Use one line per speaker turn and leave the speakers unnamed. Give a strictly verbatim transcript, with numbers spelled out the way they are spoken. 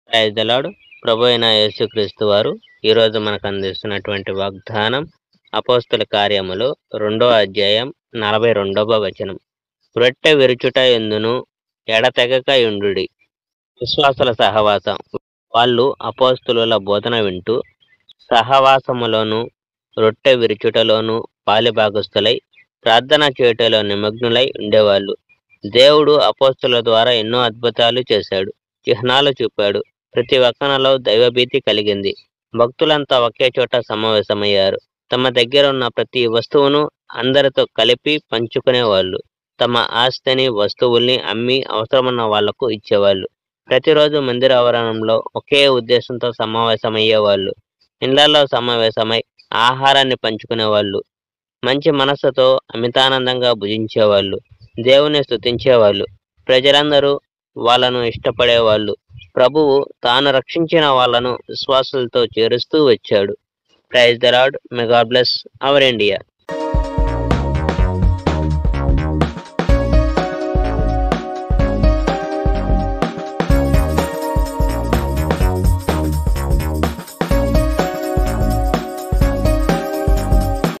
Praise the lord. ప్రభు అయిన యేసుక్రీస్తు వారు ఈరోజు మనకు అందిస్తున్నటువంటి వాగ్దానం అపోస్తుల కార్యములు రెండో అధ్యాయం నలభై రెండవ వచనం. రొట్టె విరుచుట ఎందును ఎడతెగక యుండుడి. విశ్వాసుల సహవాసం. వాళ్ళు అపోస్తులుల బోధన వింటూ సహవాసములోను రొట్టె విరుచుటలోను పాలిభాగస్తులై ప్రార్థన చేయుటలో నిమగ్నులై ఉండేవాళ్ళు. దేవుడు అపోస్తుల ద్వారా ఎన్నో అద్భుతాలు చేశాడు, చిహ్నాలు చూపాడు. ప్రతి ఒక్కరిలో దైవభీతి కలిగింది. భక్తులంతా ఒకే చోట సమావేశమయ్యారు. తమ దగ్గర ఉన్న ప్రతి వస్తువును అందరితో కలిపి పంచుకునేవాళ్ళు. తమ ఆస్తిని, వస్తువుల్ని అమ్మి అవసరమున్న వాళ్లకు ఇచ్చేవాళ్ళు. ప్రతిరోజు మందిర ఆవరణంలో ఒకే ఉద్దేశంతో సమావేశమయ్యేవాళ్ళు. ఇళ్లలో సమావేశమై ఆహారాన్ని పంచుకునేవాళ్ళు. మంచి మనస్సుతో అమితానందంగా భుజించేవాళ్ళు. దేవుని స్తుతించేవాళ్ళు. ప్రజలందరూ వాళ్ళను ఇష్టపడేవాళ్ళు. ప్రభువు తాను రక్షించిన వాళ్ళను విశ్వాసులతో చేరుస్తూ వచ్చాడు. Praise the Lord. May God bless our India.